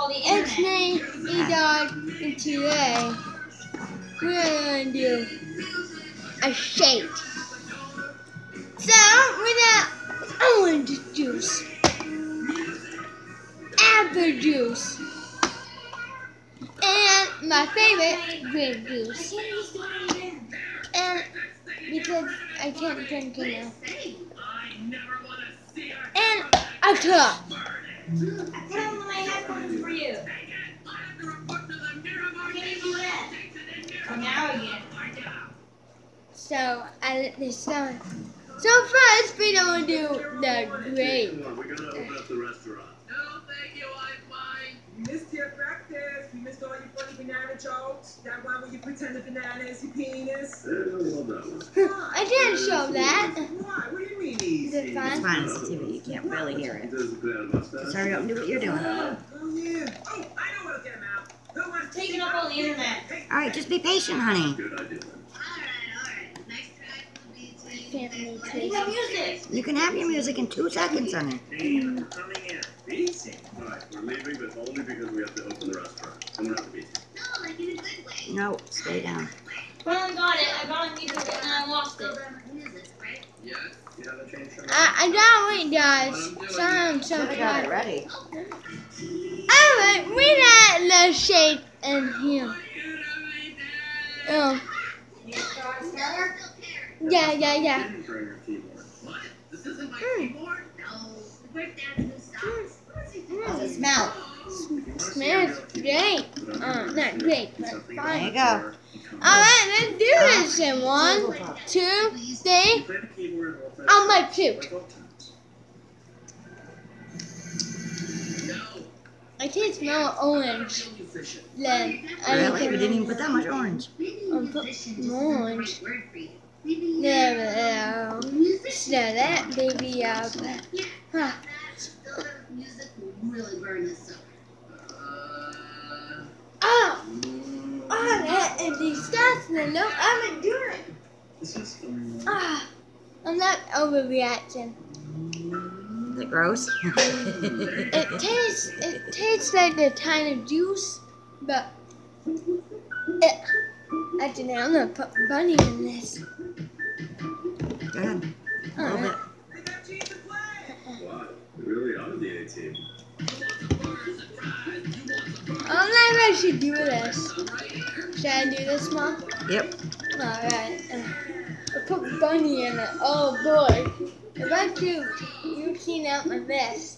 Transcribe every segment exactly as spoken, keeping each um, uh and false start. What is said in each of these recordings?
it's me, E-Dog, and today we're gonna do a shake. So we're gonna orange juice, apple juice, and my favorite, grape juice. And because I can't drink it now. And a cup. I put on my headphones for you. Can you do that? Oh, now again. So I let this down. So first we're gonna do the grape. We're gonna open up the restaurant. No, thank you, I'm fine. You missed your practice. You missed all your funny banana jokes. That one where you pretend the banana is your penis. Eh, I love that one. I didn't show that. Why? What do you mean Is easy? it It's fun? fine, it's T V. You can't really hear He it. does the banana mustache. So hurry up and do what you're doing. Oh, yeah. Oh, I know what'll get him out. Who wants to Taking see up my all the internet. All right, just be patient, honey. Good idea. Family I need my music. You can have your music in two seconds, honey. Hey, we're coming in. Meeting. All right, we're leaving, but only because we have to open the restaurant. And we're not meeting. No, stay down. Finally got it. I got a music and then I lost it. Yes. You haven't changed your I, I got it, guys. So I'm so I got it excited. ready. Alright, we got the shake in here. Oh, You start together? yeah, yeah, yeah. didn't bring your keyboard. What? This isn't my Mm. keyboard? How's it smell? Smells great. Uh, not great, but There you fine. go. Alright, let's do this in one, two, three. Play the keyboard and we'll play On my like puke. old times. No. I can smell orange. I'm efficient. Then I Really? We didn't even put that much orange. I'll put more orange. There we go. Smell that baby out. Huh. Uh, Oh! Oh, that is disgusting. No, I'm not doing it. This is um, Ah, I'm not overreacting. Is it gross? It tastes, it tastes like the kind of juice, but it, I don't know, I'm gonna put bunny in this. Go ahead. A little bit. They got cheese to play. wow. We really are the A team. I'm not sure I should do this. Should I do this, Mom? Yep. Alright. Uh, I put bunny in it. Oh boy. If I do, you clean out my mess.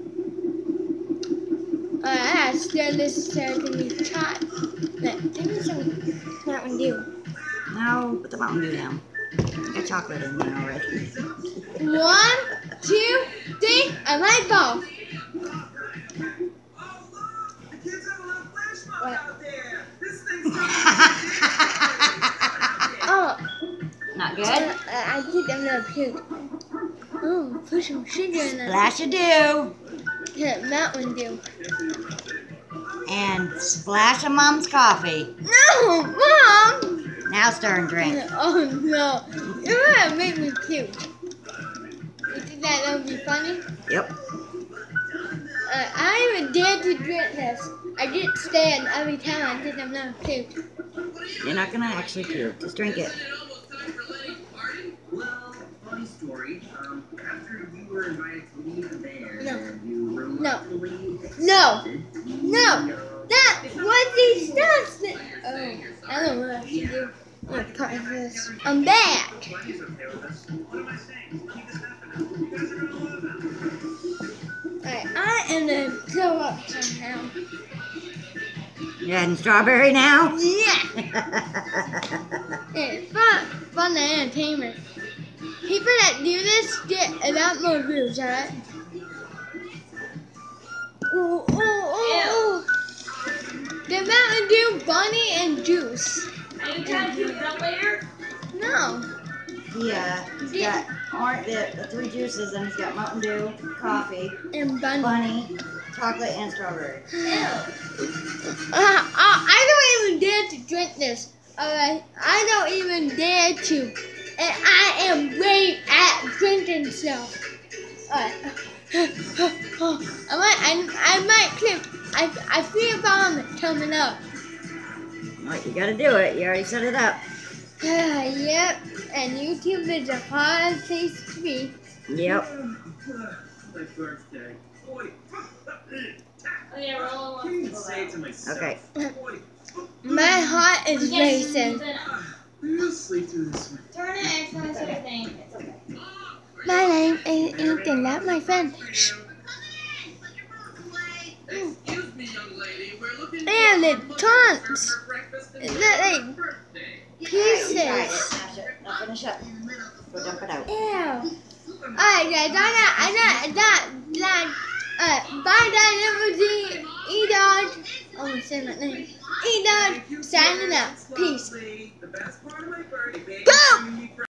Alright, I gotta stir this so it can be hot. Look, give me some Mountain Dew. No, put the Mountain Dew down. Got chocolate in there already. One, two, three, and light bulb. Oh, look. The kids have a little flash mob What? out there. This thing's Oh, Not I, good? I I think I'm gonna puke. Oh, put some sugar in it. Splash of dew. Yeah, Mountain Dew. And splash of Mom's coffee. No, Mom! Now stir and drink. Oh no, you're gonna make me puke. You think that would be funny? Yep. Uh, I even dared to drink this. I get stand every time I think I'm not puke. You're not gonna actually puke. Just drink it. isn't it almost time for Lenny's party? Well, funny story. Um, after you were invited to leave the band, No. and you reluctantly No. accepted, No, you know, that was disgusting. Oh, I don't know what I should do. I'm gonna cut this. I'm back. He's okay with this. What am I saying? Keep this happening. You guys are gonna love it. Alright, I am gonna throw up somehow. You adding strawberry now? Yeah. It's fun, fun entertainment. People that do this get a lot more views, alright? Ooh, ooh, ooh, ooh. The Mountain Dew, bunny, and juice. Are you trying to do that later? No. Yeah. He's got orange, the, the three juices, and he's got Mountain Dew, coffee, And bunny. bunny, chocolate, and strawberry. Uh, uh, I don't even dare to drink this. Alright, I don't even dare to. And I am great at drinking stuff. Alright. I might, I, I might clip I, I feel bomb coming up. Well, you gotta do it. You already set it up. Yep, and YouTube is a hard place to be. Yep. My birthday. Boy. Oh yeah, Roland wants Can't to even go say it out. to myself. Okay. Boy. My heart is Yes, racing. then We'll sleep through this one. turn it and explain everything. It's okay. My name is Ethan, that's my friend. Shh. Excuse me, young lady. We're looking And for the a taunts. for breakfast and Is that dinner like for birthday. You tried it. pieces? Now shut. Now finish up. Go dump it out. Ew. Alright guys, I'm not, I'm not, that, that, uh, bye guys, it was E-Dog. Oh, I'm saying that name. E-Dog, signing out. Peace. The best part of my birthday. Boom!